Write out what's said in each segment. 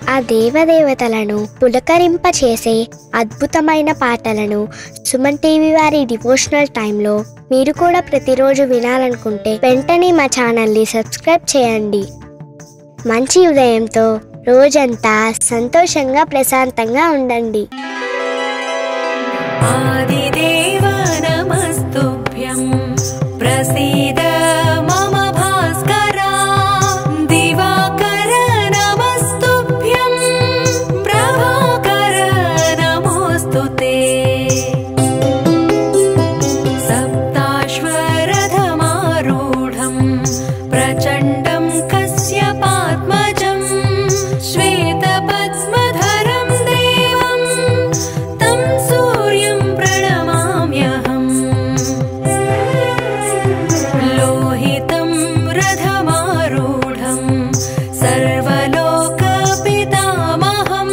ఆ దేవదేవతలను పులకరింపచేసే అద్భుతమైన పాటలను సుమన్ టీవీ వారి డివోషనల్ టైంలో మీరు కూడా ప్రతిరోజు వినాలనుకుంటే వెంటనే మా ఛానల్ని సబ్స్క్రైబ్ చేయండి. మంచి ఉదయంతో రోజంతా సంతోషంగా ప్రశాంతంగా ఉండండి. ఆదిదేవ నమస్తుభ్యం ప్రసీద మమ భాస్కర దివాకర నమస్తుభ్యం ప్రభాకర నమోస్తుతే సప్తాశ్వరథమారూఢం ప్రచండం కశ్యపాత్మజం శ్వేతపద్మధరం దేవం తం సూర్యం ప్రణమామ్యహం లోహితం రథమారూఢం సర్వలోకపితామహం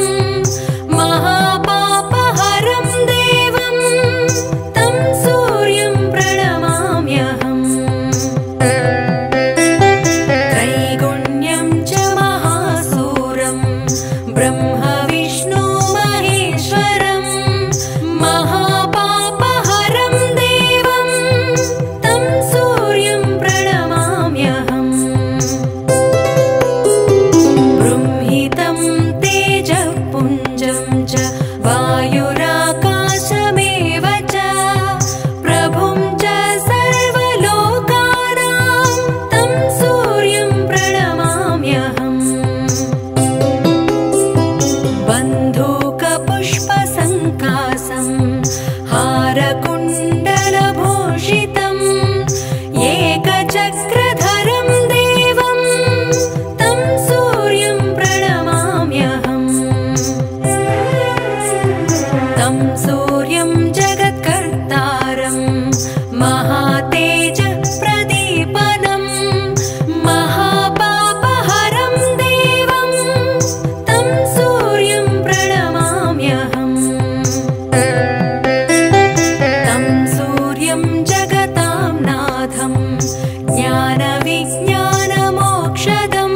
మహాపాపహరం దేవం తం సూర్యం ప్రణమామ్యహం त्रैगुण्यं च महासूरं ब्रह्म विष्णु महेश्वरं महापापहरं देवं तं सूर्यं प्रणमाम्यहं बृंहितं तेजःपुञ्जं च वायुराकाशमेव च प्रभुं च सर्वलोकानां तं सूर्यं प्रणमाम्यहं बन्धूकपुष्पसङ्कासं हारकुण्डलभूषितम् एकचक्रधरं देवं तं सूर्यं प्रणमाम्यहं तं सूर्यं जगत्कर्तारं महातेजप्रदीपनं महापापहरं देवं तं सूर्यं प्रणमाम्यहं तं सूर्यं जगतां नाथं ज्ञानविज्ञानमोक्षदं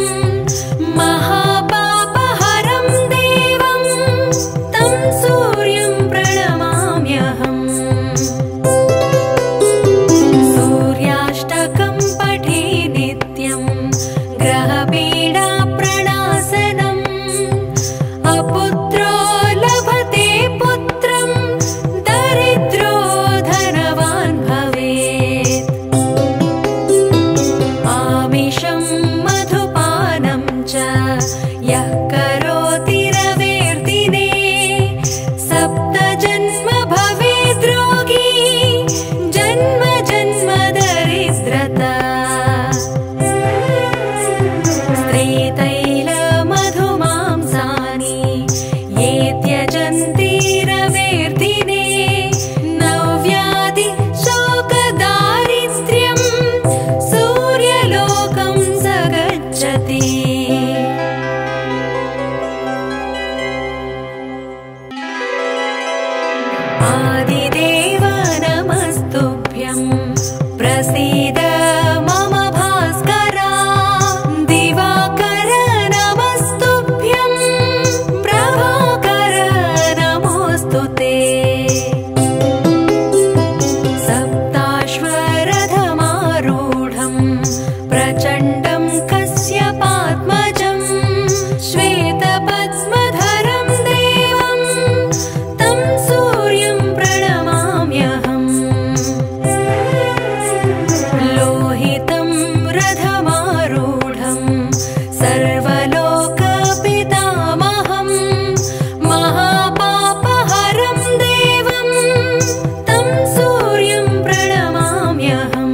महापापहरं देवं तं सूर्यं प्रणमाम्यहं सूर्याष्टकं पठे नित्यं ग्रहपीडाप्रणाशनम् अपुत्रो लभते पुत्रं दरिद्रो धनवान् भवेत् आमिषं मधुपानं च यः करोति रवेर्दिने सप्तजन्म भवेद् रोगी जन्म जन्म दरिद्रता स्त्रीतैलमधुमांसानि ये त्यजन्ति रवेर्दिने नव्याधि शोकदारिद्र्यं सूर्यलोकं स गच्छति आदिदेव नमस्तुभ्यं प्रसीद मम भास्कर दिवाकर नमस्तुभ्यं प्रभाकर नमोस्तुते सप्ताश्वरथमारूढं प्रचण्डं कश्यपात्मजं श्वेतपद्मधरं देवं तं सूर्यं प्रणमाम्यहं लोहितं रथमारूढं सर्वलोकपितामहं महापापहरं देवं तं सूर्यं प्रणमाम्यहं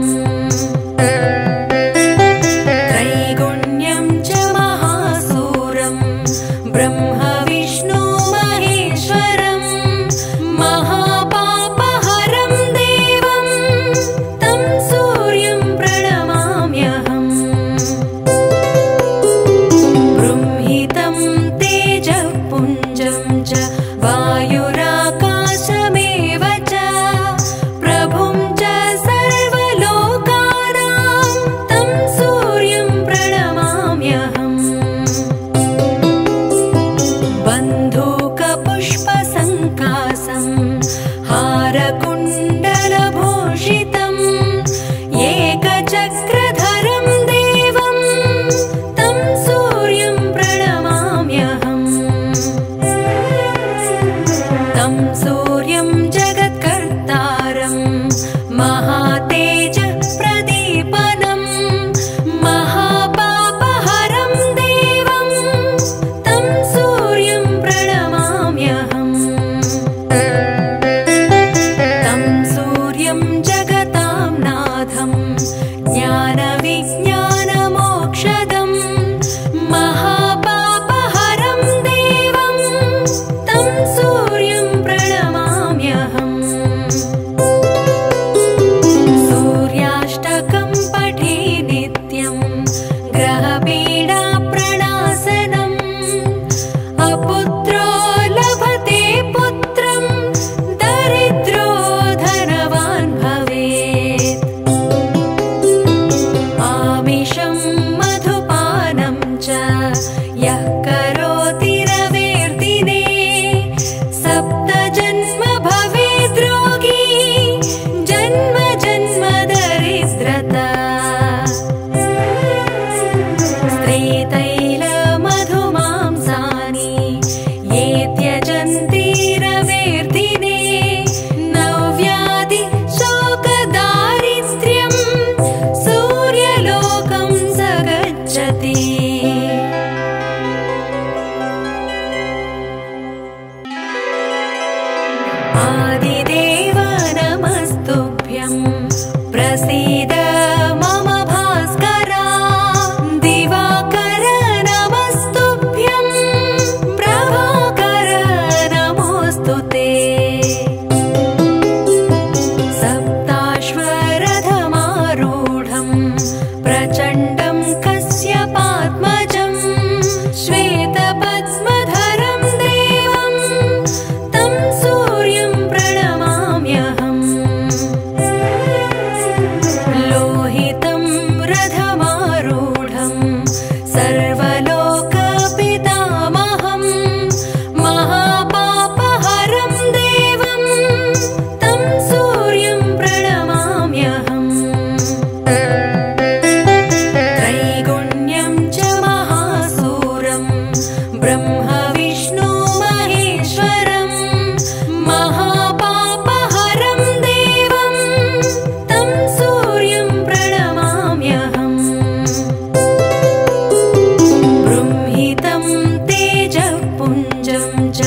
त्रैगुण्यं च महासूरं ब्रह्म विष्णु महेश्वरं महापापहरं देवं तं सूर्यं प्रणमाम्यहं बृंहितं तेजःपुञ्जं च वायुराकाशमेव च प्रभुं च सर्वलोकानां तं सूर्यं प्रणमाम्यहं ब्रह्म विष्णु महेश्वरं महापापहरं देवं तं सूर्यं प्रणमाम्यहम् बृंहितं तेजःपुञ्जं च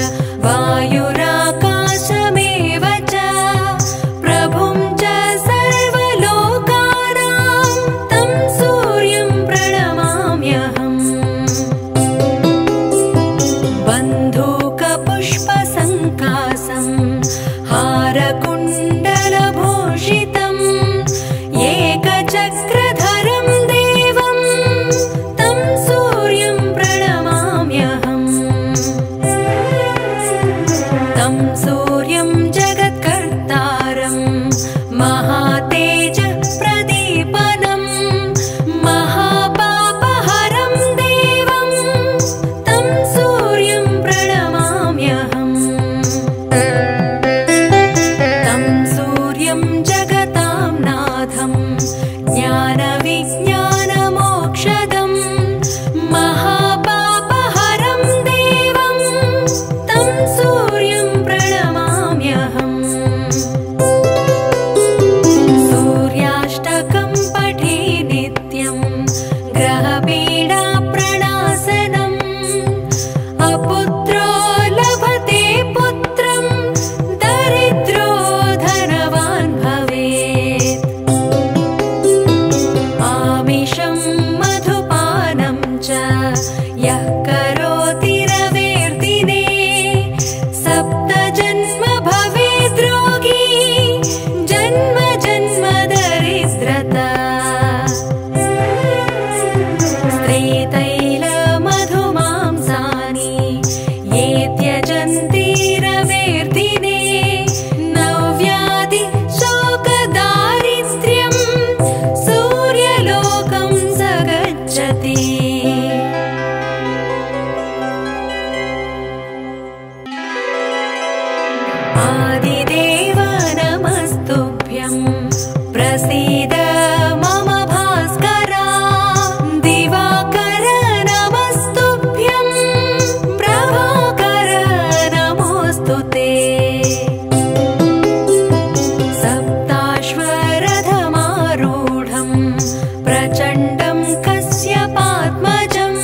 वायुराकाशमेव च प्रभुं च सर्वलोकानां तं सूर्यं प्रणमाम्यहम् बन्धूकपुष्पसङ्कासं हारकुण्डलभूषितं एकचक्रधरं देवं तं सूर्यं प्रणमाम्यहम् तं सूर्यं जगत्कर्तारं महातेजः प्रदीपनं महापापहरं देवं तं सूर्यं प्रणमाम्यहम् तं सूर्यं जगतां नाथं ज्ञानविज्ञानमोक्षदं महापापहरं देवं तं सूर्यं प्रणमाम्यहम् सूर्याष्टकं पठे नित्यं ग्रहपीडाप्रणाशनम् अपुत्रो लभते पुत्रं दरिद्रो धनवान् भवेत् आमिषं मधुपानं च यः करोति रवेर्दिने सप्तजन्म भवेद् रोगी जन्म जन्म दरिद्रता स्त्रीतैलमधुमांसानि ये त्यजन्ति रवेर्दिने नव्याधि शोकदारिद्र्यं सूर्यलोकं स गच्छति आदिदेव नमस्तुभ्यं प्रसीद मम भास्करा दिवाकर नमस्तुभ्यं प्रभाकर नमोऽस्तु ते सप्ताश्वरथमारूढं प्रचण्डं कश्यपात्मजं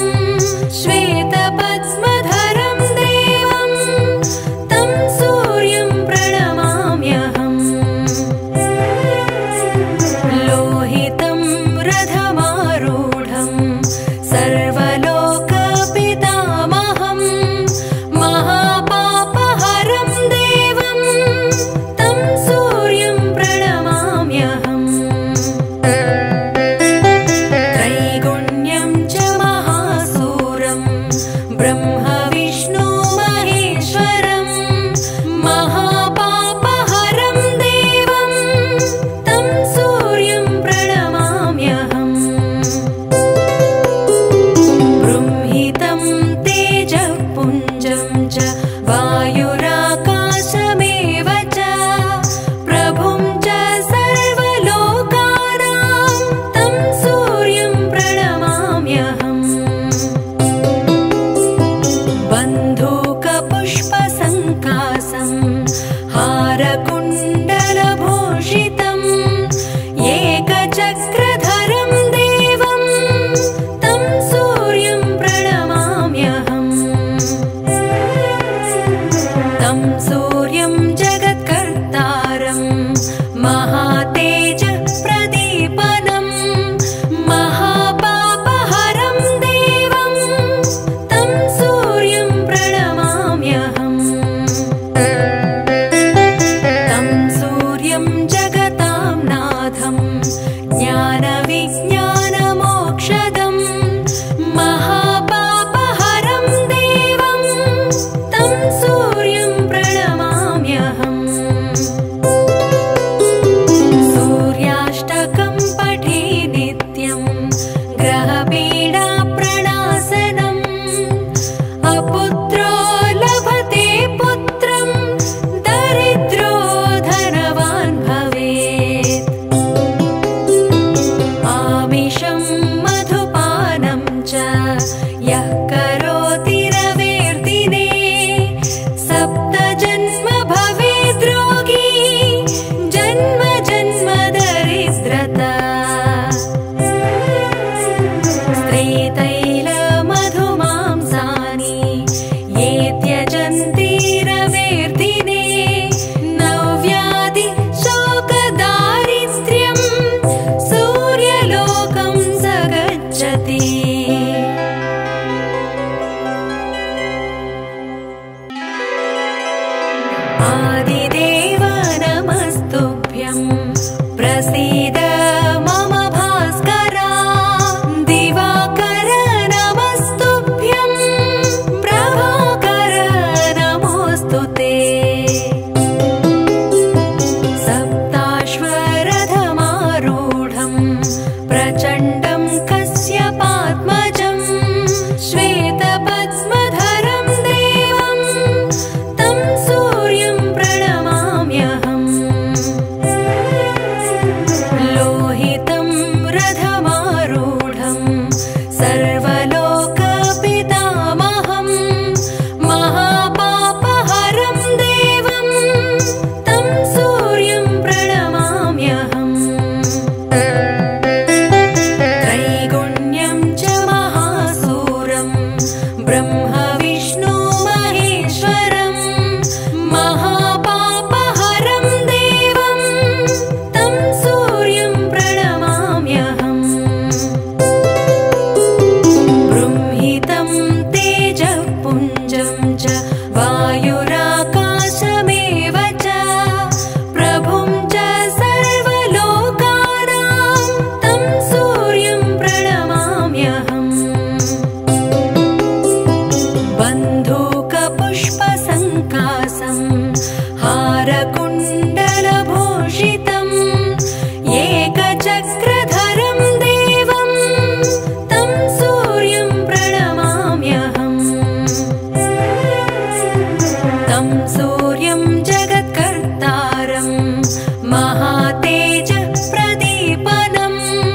श्वेतपद्मधरं देवं तं सूर्यं प्रणमाम्यहम् लोहितं रथमारूढं सर्वलोकपितामहं महापापहरं देवं तं सूर्यं प्रणमाम्यहम् त्रैगुण्यं च महासूरं ब्रह्म विष्णु महेश्वरं महापापहरं देवं तं सूर्यं प्रणमाम्यहम् बृंहितं तेजःपुञ्जं च वायुराकाशमेव च प्रभुं च सर्वलोकानां तं सूर्यं प्रणमाम्यहम् ब्रह्म विष्णु महेश्वरं महापापहरं देवं तं सूर्यं प्रणमाम्यहम् बृंहितं तेजःपुञ्जं च वायुराकाशमेव च प्रभुं च सर्वलोकानां तं सूर्यं प्रणमाम्यहम् बन्धूकपुष्पसङ्कासं हारकुण्डलभूषितम् एकचक्रधरं देवं तं सूर्यं प्रणमाम्यहम् तं सूर्यं जगत्कर्तारं महातेजप्रदीपनं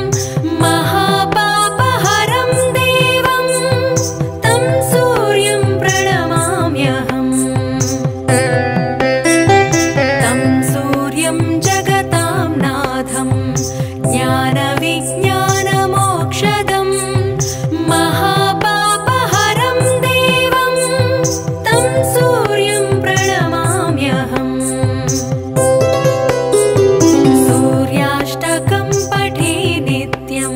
महापापहरं देवं तं सूर्यं प्रणमाम्यहम् तं सूर्यं जगतां नाथं ज्ञानविज्ञानमोक्षदं महापापहरं देवं तं सूर्यं प्रणमाम्यहम् सूर्याष्टकं पठे नित्यं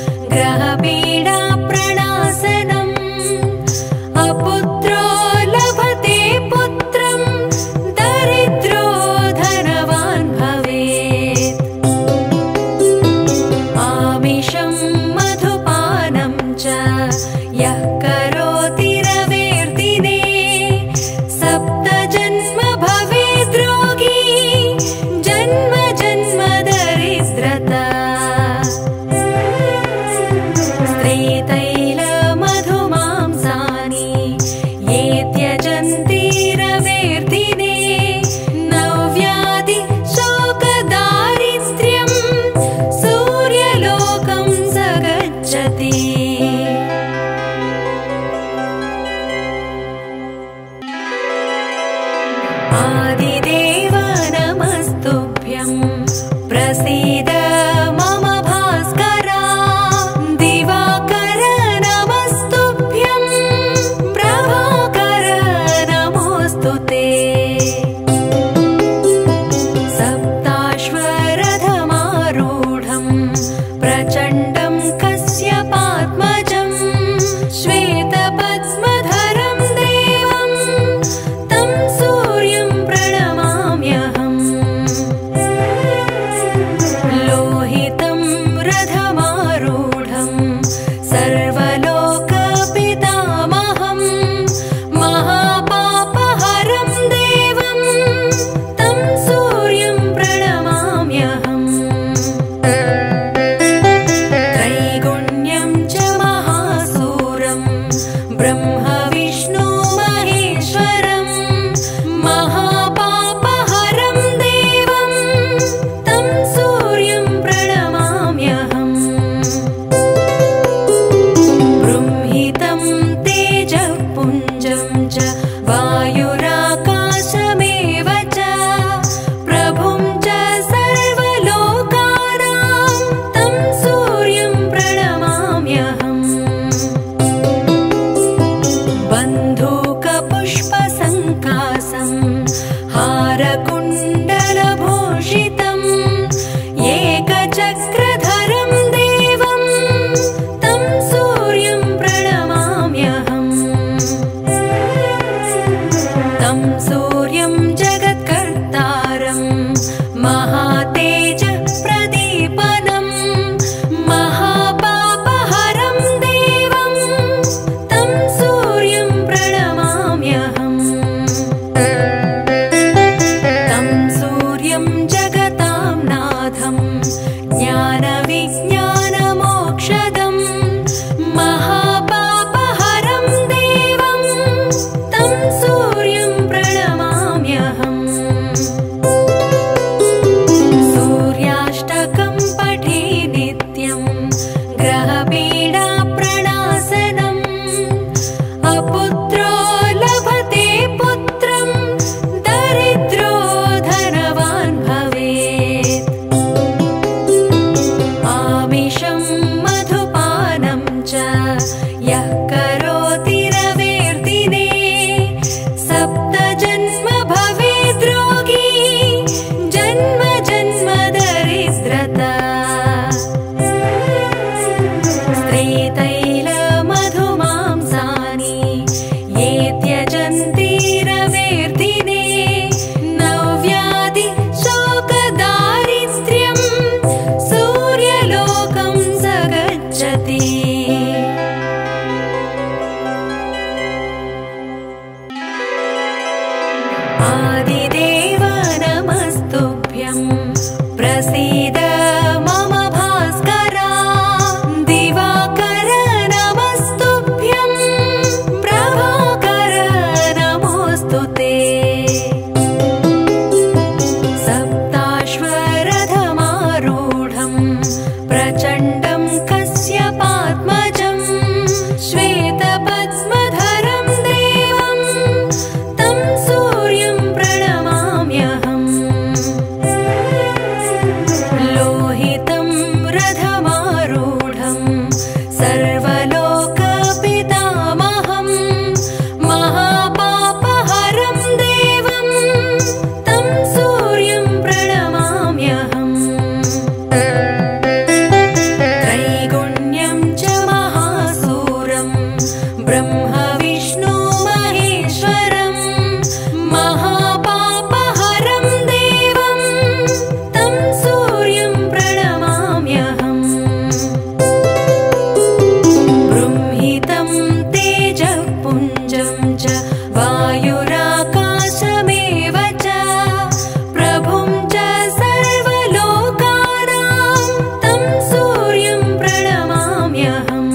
ग्रहपीडाप्रणाशनम् अपुत्रो लभते पुत्रं दरिद्रो धनवान् भवेत् आमिषं मधुपानं च यः करोति रवेर्दिने सप्तजन्म भवेद् रोगी जन्म जन्म दरिद्रता स्त्रीतैलमधुमांसानि ये त्यजन्ति रवेर्दिने नव्याधि शोकदारिद्र्यं सूर्यलोकं स गच्छति आदिदेव नमस्तुभ्यं प्रसीद मम भास्करा दिवाकर नमस्तुभ्यं प्रभाकर नमोऽस्तु ते सप्ताश्वरथमारूढं प्रचण्डं कश्यपात्मजं श्वेतपद्मधरं देवं तं सूर्यं प्रणमाम्यहम् लोहितं रथमारूढं सर्वलोकपितामहं महापापहरं देवं तं सूर्यं प्रणमाम्यहम् त्रैगुण्यं च महासूरं ब्रह्म विष्णु महेश्वरं महापापहरं देवं तं सूर्यं प्रणमाम्यहम् बृंहितं तेजःपुञ्जं च वायुराकाशमेव च प्रभुं च सर्वलोकानां तं सूर्यं प्रणमाम्यहम् बन्धूकपुष्पसङ्कासं हारकुण्डलभूषितम् एकचक्रधरं देवं तं सूर्यं प्रणमाम्यहम् तं सूर्यं जगत्कर्तारं महातेजप्रदीपनं महापापहरं देवं तं सूर्यं प्रणमाम्यहम् तं सूर्यं जगतां नाथं ज्ञानविज्ञानमोक्षदं महापापहरं देवं तं सूर्यं प्रणमाम्यहम् सूर्याष्टकं पठे नित्यं ग्रहपीडाप्रणाशनम् अपुत्रो लभते पुत्रं दरिद्रो धनवान् भवेत् आमिषं मधुपानं च यः करोति रवे आदिदेव नमस्तुभ्यं प्रसीद मम भास्करा दिवाकर नमस्तुभ्यं प्रभाकर नमोऽस्तु ते सप्ताश्वरथमारूढं प्रचण्डं कश्यपात्मजं श्वेतपद्मधरं देवं तं सूर्यं प्रणमाम्यहम् लोहितं रथमारूढं सर्वलोकपितामहं महापापहरं देवं तं सूर्यं प्रणमाम्यहम् त्रैगुण्यं च महासूरं ब्रह्म विष्णु महेश्वरं महापापहरं देवं तं सूर्यं प्रणमाम्यहम् बृंहितं तेजःपुञ्जं च वायुराकाशमेव च प्रभुं च सर्वलोकानां तं सूर्यं प्रणमाम्यहम्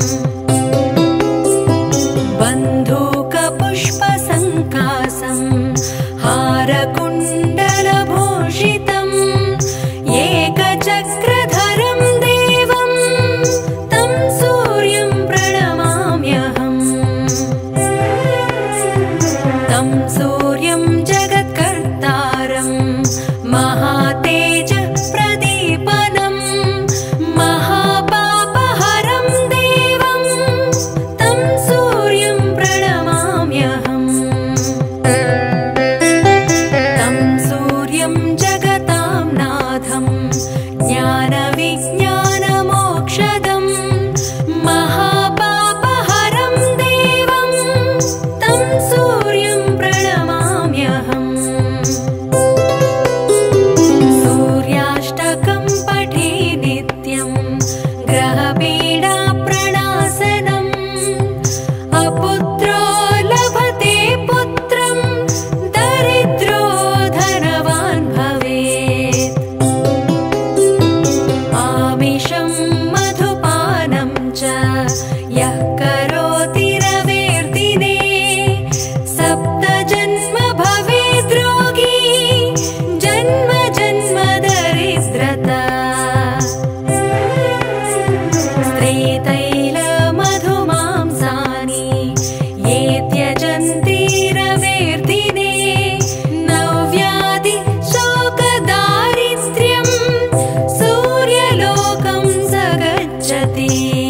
बन्धूकपुष्पसङ्कासं हारकुण्डलभूषितं एकचक्रधरं देवं तं सूर्यं प्रणमाम्यहम् तं सूर्यं जगत्कर्तारं महातेजप्रदीपनं महापापहरं देवं तं सूर्यं प्रणमाम्यहम् तं सूर्यं जगतां नाथं ज्ञानविज्ञानमोक्षदं महापापहरं देवं तं सूर्यं प्रणमाम्यहम् सूर्याष्टकं पठे नित्यं ग्रहपीडाप्रणाशनम् अपुत्रो लभते पुत्रं दरिद्रो धनवान् भवेत् आमिषं मधुपानं च यः करोति रवेर्दिने सप्तजन्म भवेद् रोगी जन्म जन्म दरिद्रता स्त्रीतैलमधुमांसानि ये त्यजन्ति रवेर्दिने नव्याधि शोकदारिद्र्यं सूर्यलोकं स गच्छति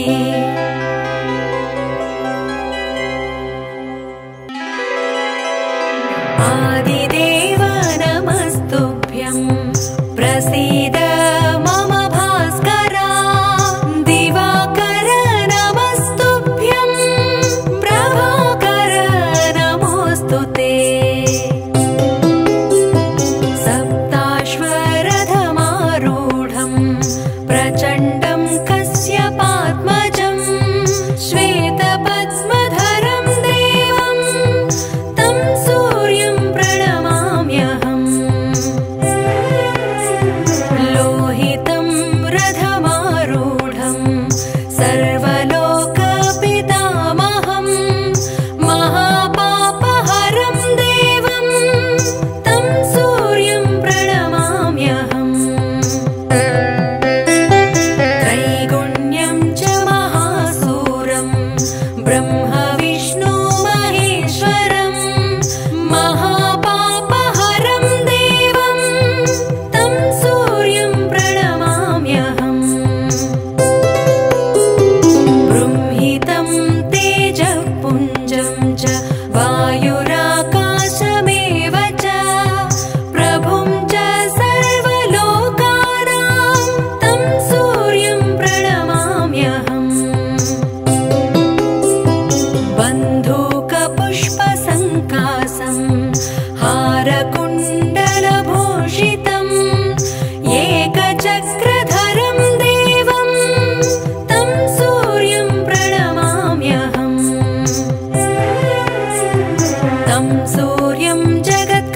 आदिदेव नमस्तुभ्यं प्रसीद मम भास्करा दिवाकर नमस्तुभ्यं प्रभाकर नमोऽस्तु ते सप्ताश्वरथमारूढं प्रचण्डं कश्यपात्मजं श्वेतपद्मधरं देवं तं सूर्यं प्रणमाम्यहम् लोहितं रथमारूढं सर्वलोकपितामहं महापापहरं देवं तं सूर्यं प्रणमाम्यहम् त्रैगुण्यं च महासूरं ब्रह्म विष्णु महेश्वरं महापापहरं देवं तं सूर्यं प्रणमाम्यहम् बृंहितं तेजःपुञ्जं च वायुराकाशमेव च प्रभुं च सर्वलोकानां तं सूर्यं प्रणमाम्यहम् बन्धूकपुष्पसङ्कासं हारकुण्डलभूषितं एकचक्रधरं देवं तं सूर्यं प्रणमाम्यहम् तं सूर्यं जगत्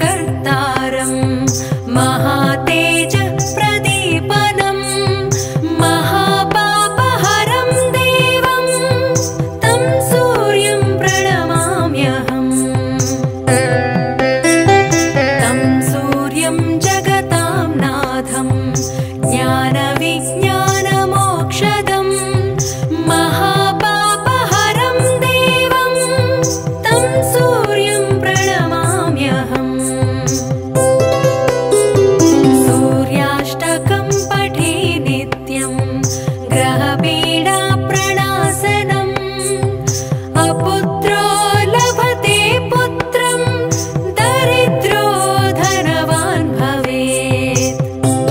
अपुत्रो लभते पुत्रं दरिद्रो धनवान् भवेत्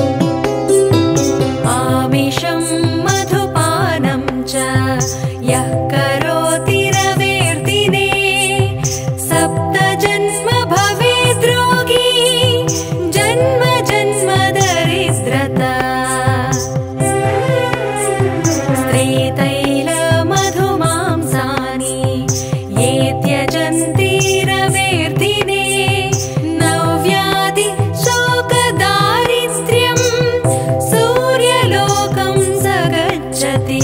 आमिषं मधुपानं च यः करोति रवेर्दिने सप्तजन्म भवेद् रोगी जन्म जन्म दरिद्रता स्त्रीतैलमधुमांसानि ये त्यजन्ति रवेर्दिने नव्याधि शोकदारिद्र्यं सूर्यलोकं स गच्छति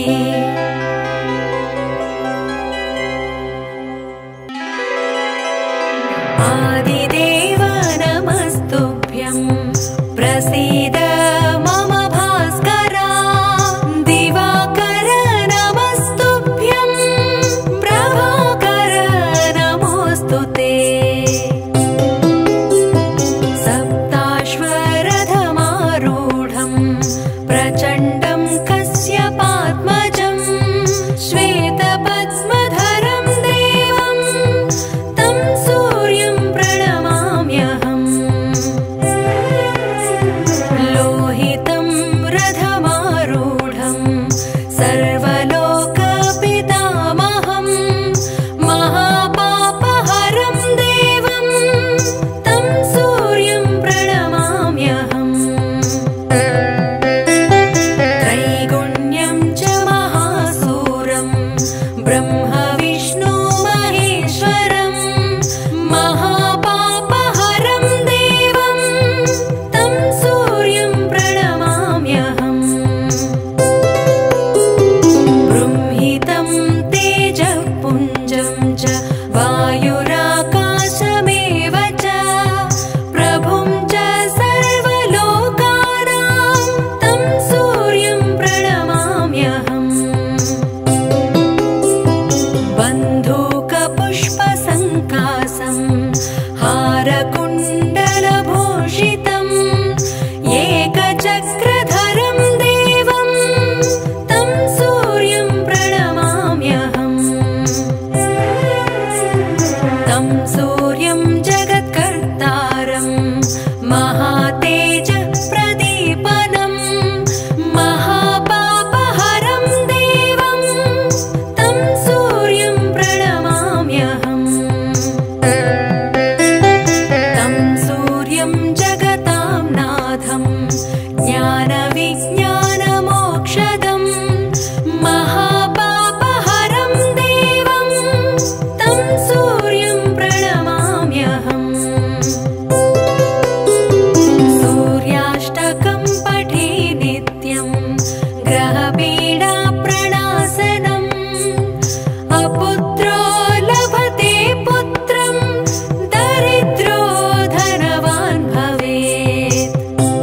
आदिदेव नमस्तुभ्यं प्रसीद मम भास्करा दिवाकर नमस्तुभ्यं प्रभाकर नमोऽस्तु ते सप्ताश्वरथमारूढं प्रचण्डं कश्यपात्मजं श्वेतपद्मधरं देवं तं सूर्यं प्रणमाम्यहम् लोहितं रथमारूढं सर्वलोकपितामहं महापापहरं देवं तं सूर्यं प्रणमाम्यहम् त्रैगुण्यं च महासूरं ब्रह्म विष्णु महेश्वरं महापापहरं देवं तं सूर्यं प्रणमाम्यहम् बृंहितं तेजःपुञ्जं च वायुराकाशमेव च प्रभुं च सर्वलोकानां तं सूर्यं प्रणमाम्यहम् बन्धूकपुष्पसङ्कासं हारकुण्डलभूषितं एकचक्रधरं देवं तं सूर्यं प्रणमाम्यहम् तं सूर्यं जगत्कर्तारं महातेजः प्रदीपनं महापापहरं देवं तं सूर्यं प्रणमाम्यहम् तं सूर्यं जगतां नाथं ज्ञानविज्ञानमोक्षदं महापापहरं देवं तं सूर्यं प्रणमाम्यहम् सूर्याष्टकं पठे नित्यं ग्रहपीडाप्रणाशनम् अपुत्रो लभते पुत्रं दरिद्रो धनवान् भवेत्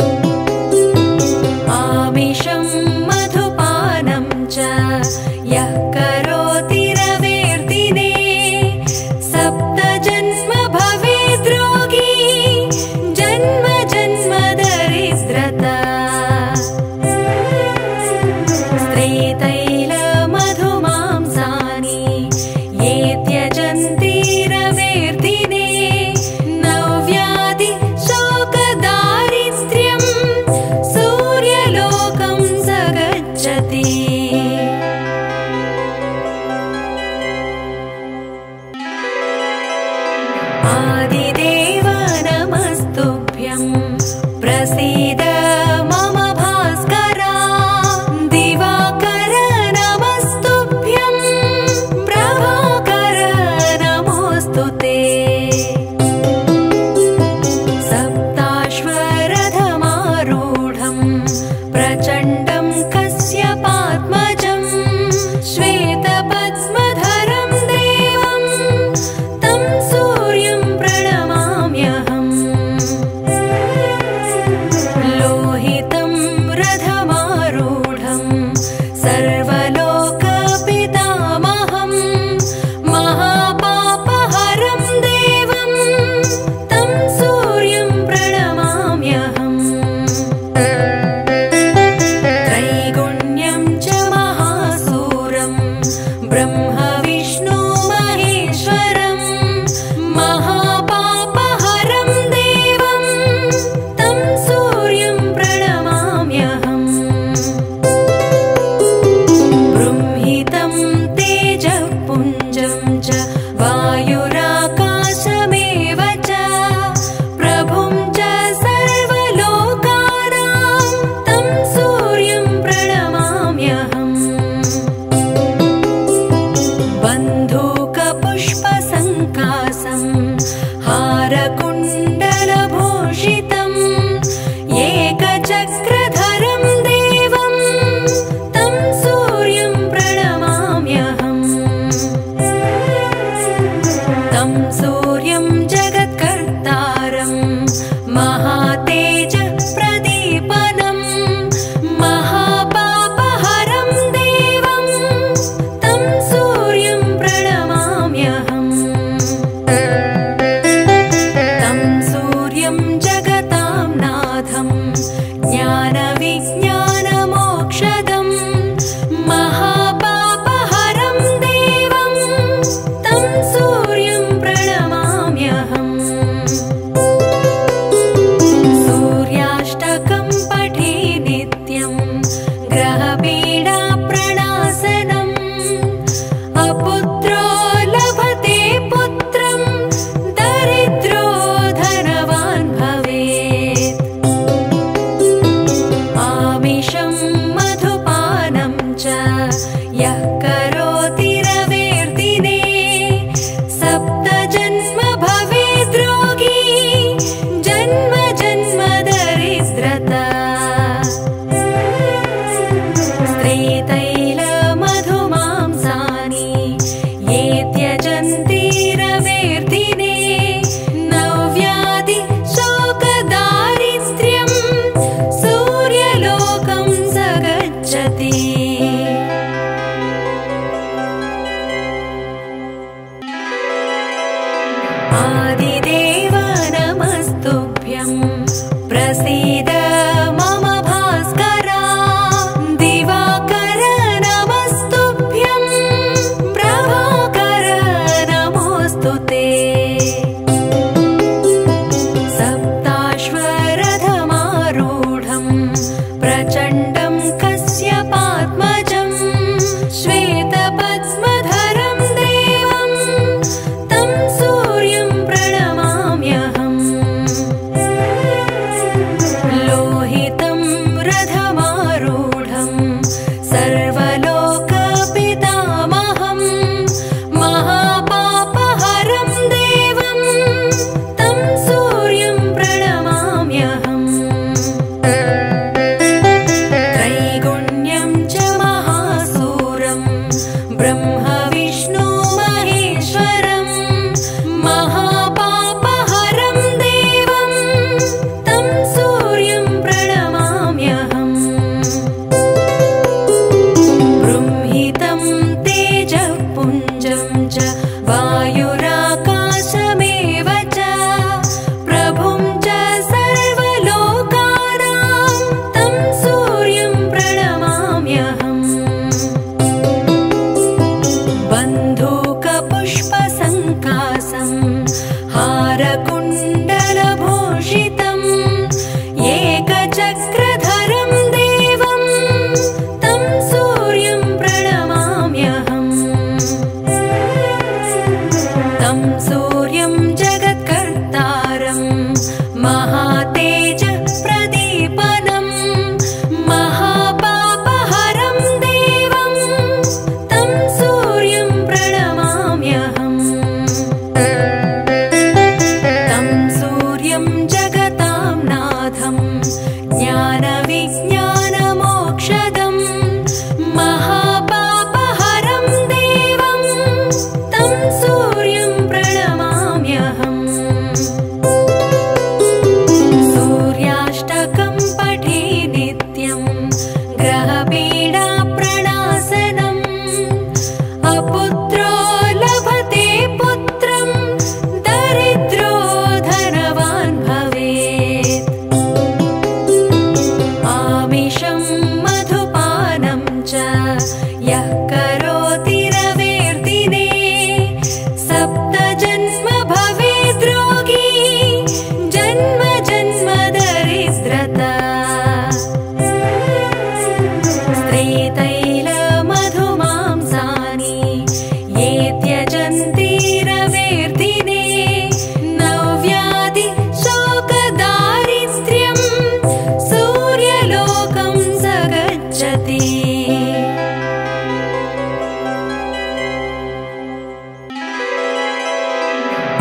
आमिषं मधुपानं च यः करोति रवेर्दिने सप्तजन्म भवेद् रोगी जन्म जन्म दरिद्रता स्त्रीतैलमधुमांसानि ये त्यजन्ति रवेर्दिने नव्याधि शोकदारिद्र्यं सूर्यलोकं स गच्छति आदिदेव नमस्तुभ्यं प्रसीद मम भास्करा दिवाकर नमस्तुभ्यं प्रभाकर नमोऽस्तु ते सप्ताश्वरथमारूढं प्रचण्डं कश्यपात्मजं श्वेतपद्मधरं देवं तं सूर्यं प्रणमाम्यहम् वायुराकाशमेव च प्रभुं च सर्वलोकानां तं सूर्यं प्रणमाम्यहम् बन्धूकपुष्पसङ्कासं हारकुण्डलभूषितम् एकचक्रधरं देवं तं सूर्यं प्रणमाम्यहम् तं सूर्यं जगत्कर्तारं महातेजः प्रदीपनं महापापहरं देवं तं सूर्यं प्रणमाम्यहम् तं सूर्यं जगतां नाथं ज्ञानविज्ञानमोक्षदं महापापहरं देवं तं सूर्यं प्रणमाम्यहम् सूर्याष्टकं पठे नित्यं ग्रहपीडाप्रणाशनम् अपुत्रो लभते पुत्रं दरिद्रो धनवान् भवेत् आमिषं मधुपानं च यः करोति रवेर्दिने सप्तजन्म भवेद् रोगी जन्म जन्म दरिद्रता स्त्रीतैलमधुमांसानि ये त्यजन्ति रवेर्दिने नव्याधि शोकदारिद्र्यं सूर्यलोकं स गच्छति आदिदेव नमस्तुभ्यं प्रसीद मम भास्करा दिवाकर नमस्तुभ्यं प्रभाकर नमोऽस्तु ते सप्ताश्वरथमारूढं प्रचण्डं कश्यपात्मजं श्वेतपद्मधरं देवं तं सूर्यं प्रणमाम्यहम् लोहितं रथमारूढं सर्वलोकपितामहं महापापहरं देवं तं सूर्यं प्रणमाम्यहम् त्रैगुण्यं च महासूरं ब्रह्मविष्णु महेश्वरं महापापहरं देवं तं सूर्यं प्रणमाम्यहम् बृंहितं तेजःपुञ्जं च वायुराकाशमेव च प्रभुं च सर्वलोकानां तं सूर्यं प्रणमाम्यहम् बन्धूकपुष्पसङ्कासं हारकुण्डलभूषितम् एकचक्रधरं देवं तं सूर्यं प्रणमाम्यहम् तं सूर्यं जगत्कर्तारं महातेजः प्रदीपनं महापापहरं देवं तं सूर्यं प्रणमाम्यहम् तं सूर्यं जगतां नाथं ज्ञानविज्ञानमोक्षदं महापापहरं देवं तं सूर्यं प्रणमाम्यहम्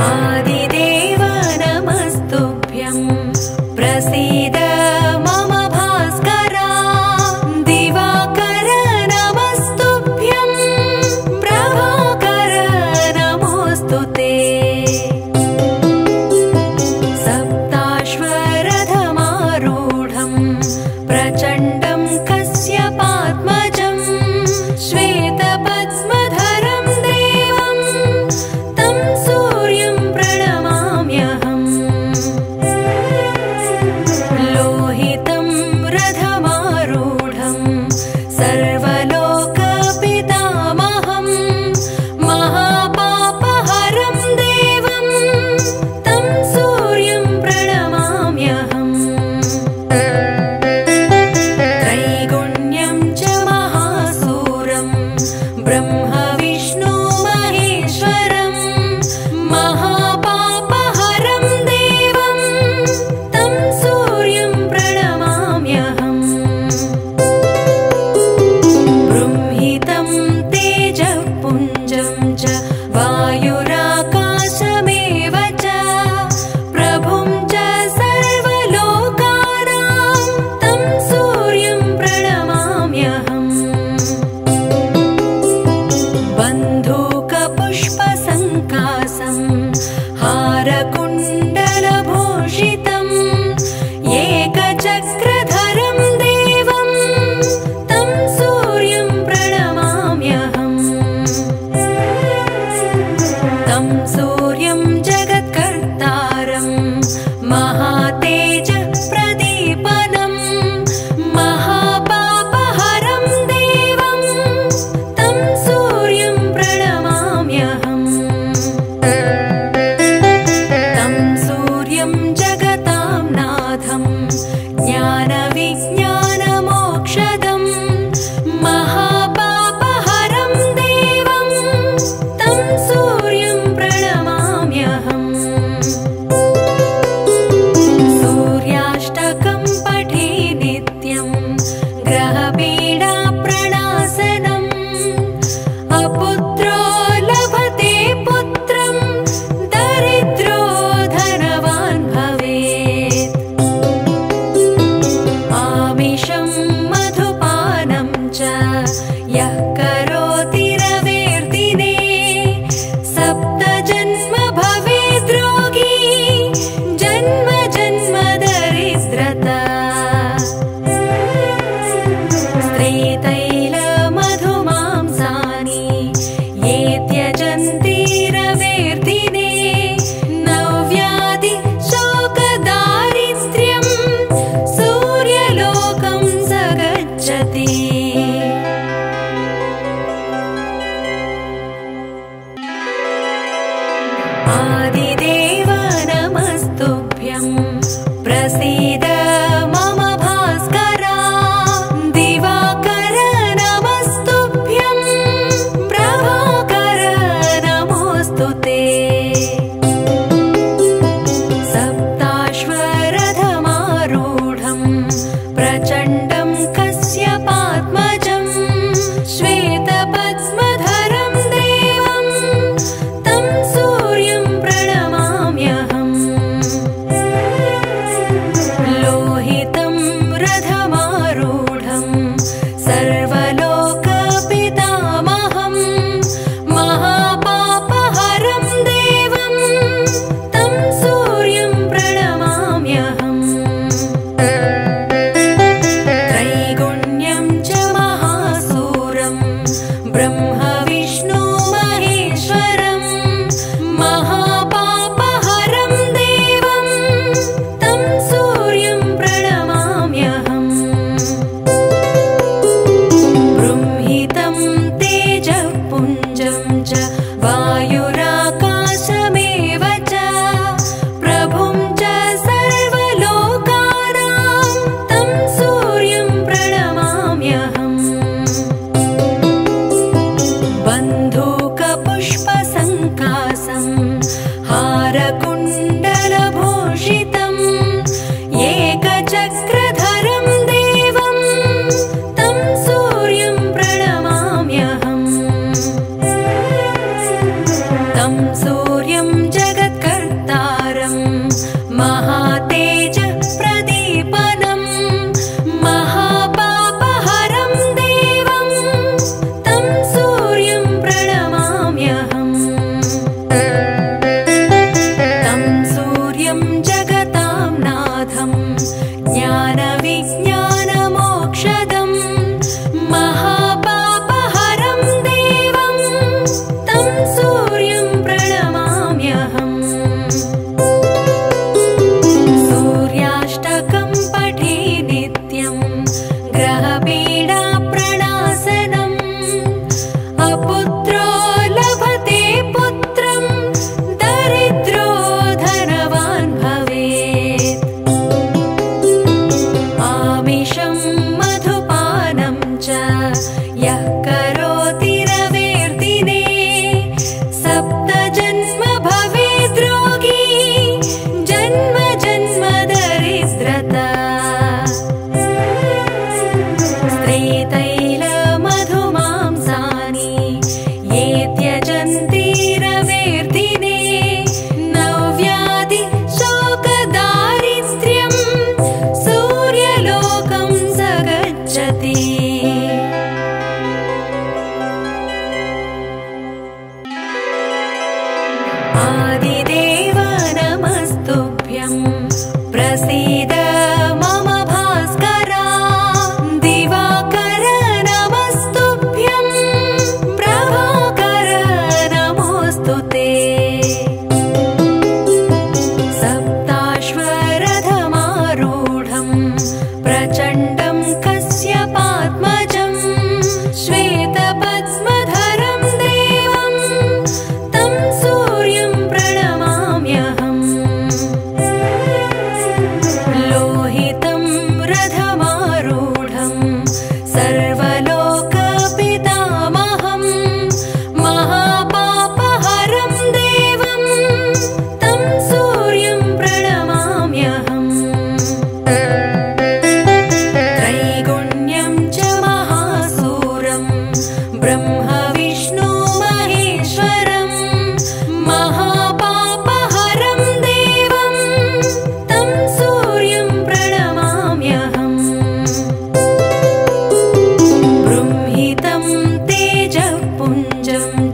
आदिदेव नमस्तुभ्यं प्रसीद मम भास्करा दिवाकर नमस्तुभ्यं प्रभाकर नमोऽस्तु ते सप्ताश्वरथमारूढं प्रचण्डं कश्यपात्मजं श्वेतपद्मधरं देवं तं सूर्यं प्रणमाम्यहम् लोहितं रथमारूढं सर्वलोकपितामहं महापापहरं देवं तं सूर्यं प्रणमाम्यहम् त्रैगुण्यं च महासूरं ब्रह्म विष्णु महेश्वरं महापापहरं देवं तं सूर्यं प्रणमाम्यहम् बृंहितं तेजःपुञ्जं च वायुराकाशमेव च प्रभुं च सर्वलोकानां तं सूर्यं प्रणमाम्यहम् बन्धूकपुष्पसङ्कासं हारकुण्डलभूषितम् एकचक्रधरं देवं तं सूर्यं प्रणमाम्यहम् तं सूर्यं जगत्कर्तारं महातेजप्रदीपनं महापापहरं देवं तं सूर्यं प्रणमाम्यहम् तं सूर्यं जगतां नाथं ज्ञानविज्ञानमोक्षदं महापापहरं देवं तं सूर्यं प्रणमाम्यहम् सूर्याष्टकं पठे नित्यं ग्रहपीडाप्रणाशनम् अपुत्रो लभते पुत्रं दरिद्रो धनवान् भवेत् आमिषं मधुपानं च यः करोति रवेर्दिने सप्तजन्म भवेद् रोगी जन्म जन्म दरिद्रता स्त्रीतैलमधुमांसानि ये त्यजन्ति रवेर्दिने नव्याधि शोकदारिद्र्यं सूर्यलोकं स गच्छति आदिदेव नमस्तुभ्यं प्रसीद मम भास्करा दिवाकर नमस्तुभ्यं प्रभाकर नमोऽस्तु ते सप्ताश्वरथमारूढं प्रचण्डं कश्यपात्मजं श्वेतपद्मधरं देवं तं सूर्यं प्रणमाम्यहम् लोहितं रथमारूढं सर्वलोकपितामहं महापापहरं देवं आदिदेव नमस्तुभ्यं प्रसीद मम भास्करा दिवाकर नमस्तुभ्यं प्रभाकर नमोऽस्तु ते सप्ताश्वरथमारूढं प्रचण्डं कस्यपात्मजं श्वेतपद्मधरं देवं तं सूर्यं प्रणमाम्यहम् लोहितं रथमारूढं सर्वलोकपितामहं महापापहरं देवं तं सूर्यं प्रणमाम्यहम् त्रैगुण्यं च महासूरं ब्रह्म विष्णु महेश्वरं महापापहरं देवं तं सूर्यं प्रणमाम्यहम् बृंहितं तेजःपुञ्जं च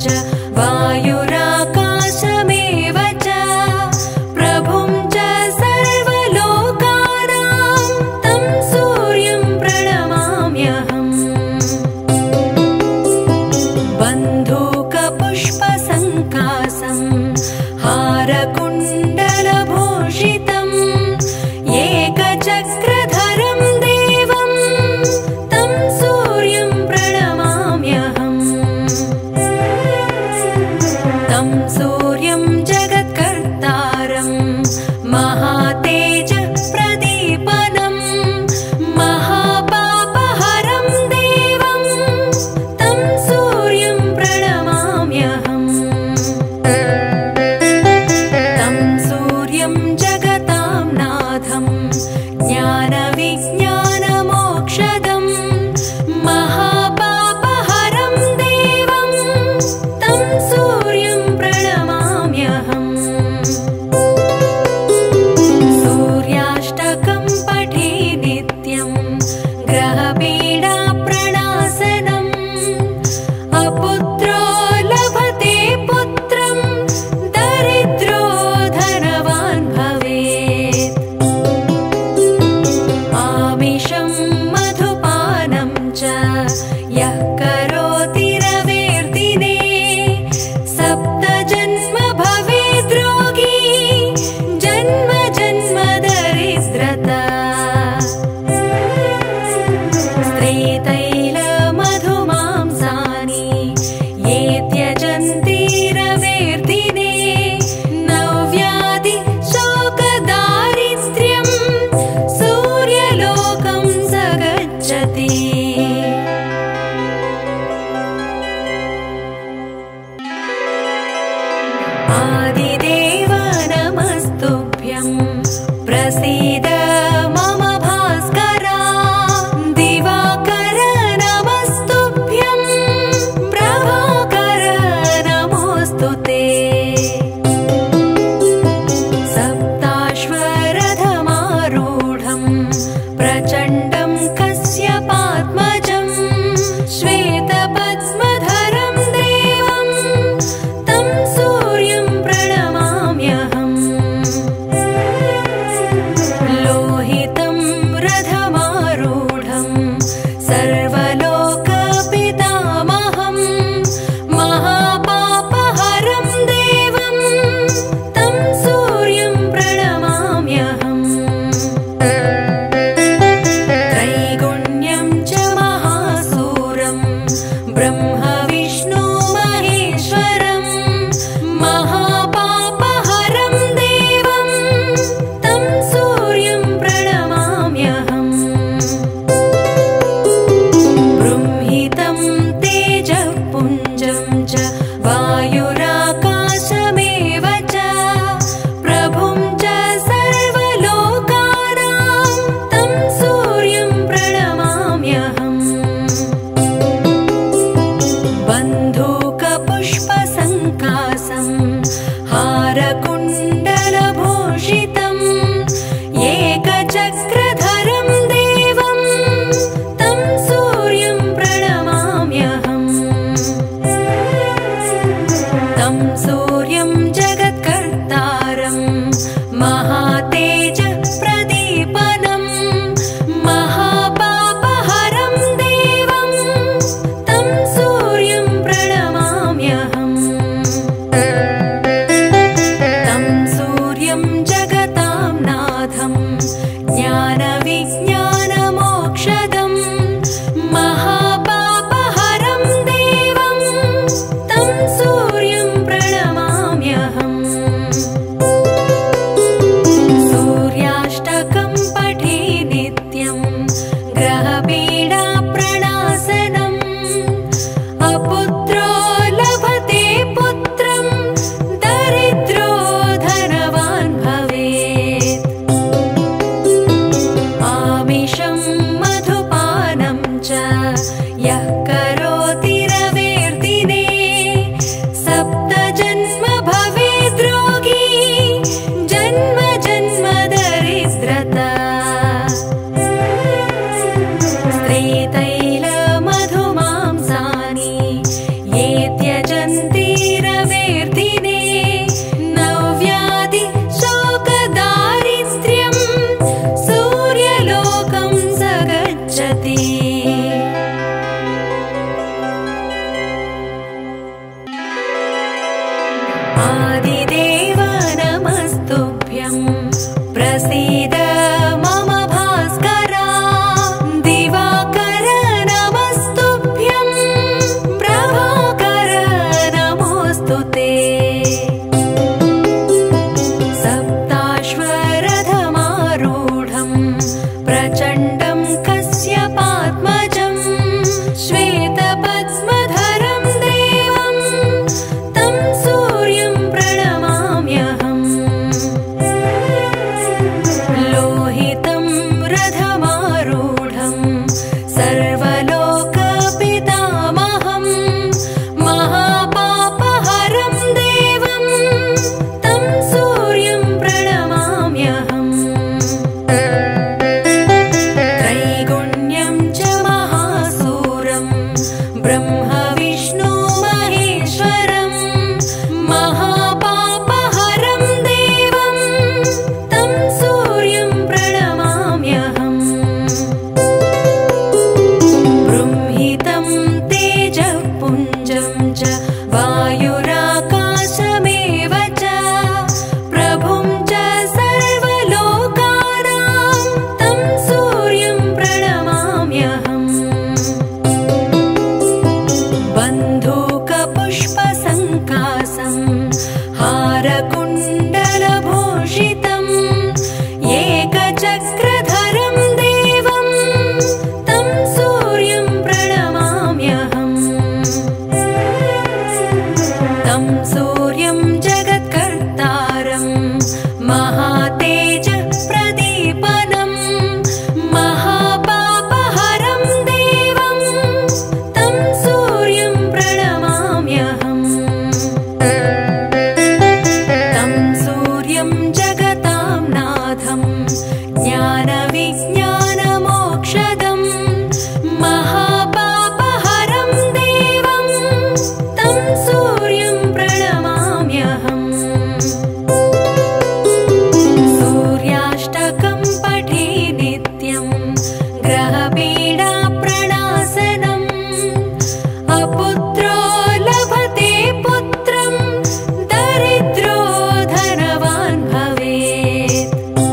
वायुराकाशमेव च प्रभुं च सर्वलोकानां तं सूर्यं प्रणमाम्यहम् बन्धूकपुष्पसङ्कासं हारकुण्डलभूषितं एकचक्रधरं देवं तं सूर्यं प्रणमाम्यहम् तं सूर्यं जगत्कर्तारं महातेजः प्रदीपनं महापापहरं देवं तं सूर्यं प्रणमाम्यहम् तं सूर्यं जगतां नाथं ज्ञानविज्ञानमोक्षदं महापापहरं देवं तं सूर्यं प्रणमाम्यहम् सूर्याष्टकं पठे नित्यं ग्रहपीडाप्रणाशनम् अपुत्रो लभते पुत्रं दरिद्रो धनवान् भवेत् आमिषं मधुपानं च यः करोति रवेर्दिने सप्तजन्म भवेद् रोगी जन्म जन्म दरिद्रता स्त्रीतैलमधुमांसानि ये त्यजन्ति रवेर्दिने नव्याधि शोकदारिद्र्यं सूर्यलोकं स गच्छति आदिदेव नमस्तुभ्यं प्रसीद मम भास्करा दिवाकर नमस्तुभ्यं प्रभाकर नमोऽस्तु ते सप्ताश्वरथमारूढं प्रचण्डं कस्यपात्मजं श्वेतपद्मधरं देवं तं सूर्यं प्रणमाम्यहम् सूर्यं प्रणमाम्यहम् त्रैगुण्यं च महासूरं ब्रह्म विष्णु महेश्वरं महापापहरं देवं तं सूर्यं प्रणमाम्यहम् बृंहितं तेजःपुञ्जं च वायुराकाशमेव च प्रभुं च सर्वलोकानां तं सूर्यं प्रणमाम्यहम् बन्धूकपुष्पसङ्कासं हारकुण्डलभूषितम् एकचक्रधरं देवं तं सूर्यं प्रणमाम्यहम् तं सूर्यं जगत्कर्तारं महातेजप्रदीपनं महापापहरं देवं तं सूर्यं प्रणमाम्यहम् तं सूर्यं जगतां नाथं ज्ञानविज्ञानमोक्षदं महापापहरं देवं तं सूर्यं प्रणमाम्यहम् सूर्याष्टकं पठे नित्यं ग्रहपीडाप्रणाशनम् अपुत्रो लभते पुत्रं दरिद्रो धनवान् भवेत्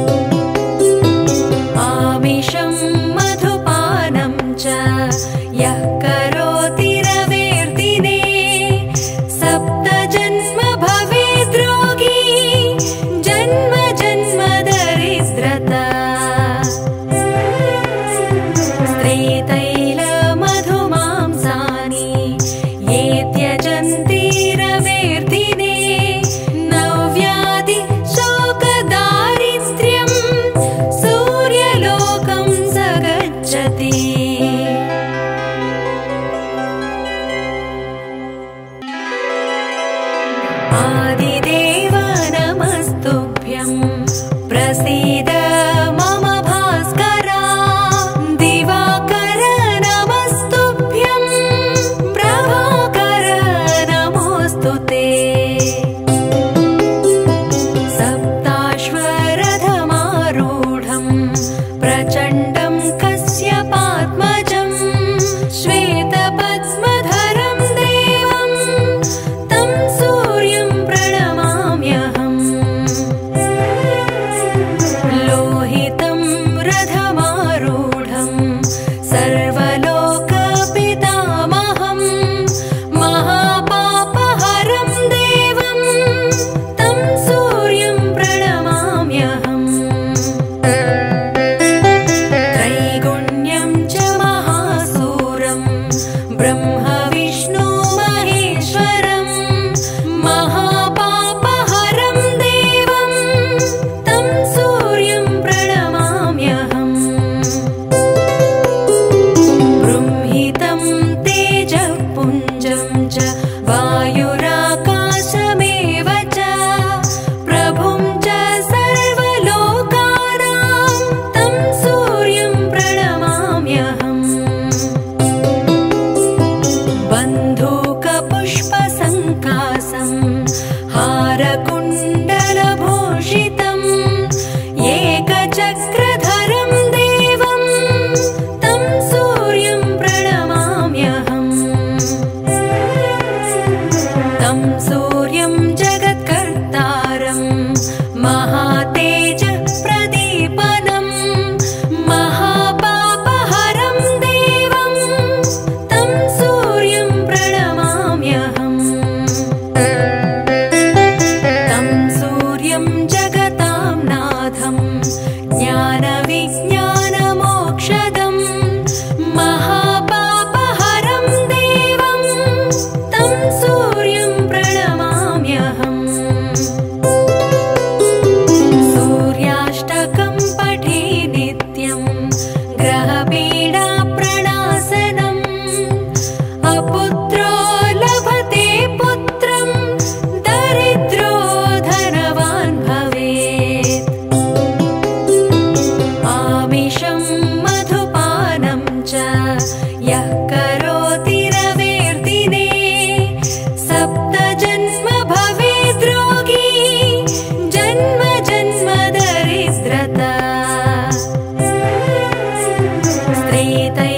आमिषं मधुपानं च यः करोति रवेर्दिने सप्तजन्म भवेद् रोगी जन्म जन्म दरिद्रता स्त्रीतैलमधुमांसानि ये त्यजन्ति रवेर्दिने नव्याधि शोकदारिद्र्यं सूर्यलोकं स गच्छति आदिदेव नमस्तुभ्यं प्रसीद मम भास्करा दिवाकर नमस्तुभ्यं प्रभाकर नमोऽस्तु ते सप्ताश्वरथमारूढं प्रचण्डं कश्यपात्मजं श्वेतपद्मधरं देवं तं सूर्यं प्रणमाम्यहम् लोहितं रथमारूढं सर्वलोकपितामहं महापापहरं देवं तं सूर्यं प्रणमाम्यहम् त्रैगुण्यं च महासूरं ब्रह्म विष्णु महेश्वरं महापापहरं देवं तं सूर्यं प्रणमाम्यहम् बृंहितं तेजःपुञ्जं च वायुराकाशमेव च प्रभुं च सर्वलोकानां तं सूर्यं प्रणमाम्यहम् बन्धूकपुष्पसङ्कासं हारकुण्डलभूषितं एकचक्रधरं देवं तं सूर्यं प्रणमाम्यहम् तं सूर्यं जगत्कर्तारं महातेजप्रदीपनं महापापहरं देवं तं सूर्यं प्रणमाम्यहम् तं सूर्यं जगतां नाथं ज्ञानविज्ञानमोक्षदं महापापहरं देवं तं सूर्यं प्रणमाम्यहम् प्रेतैः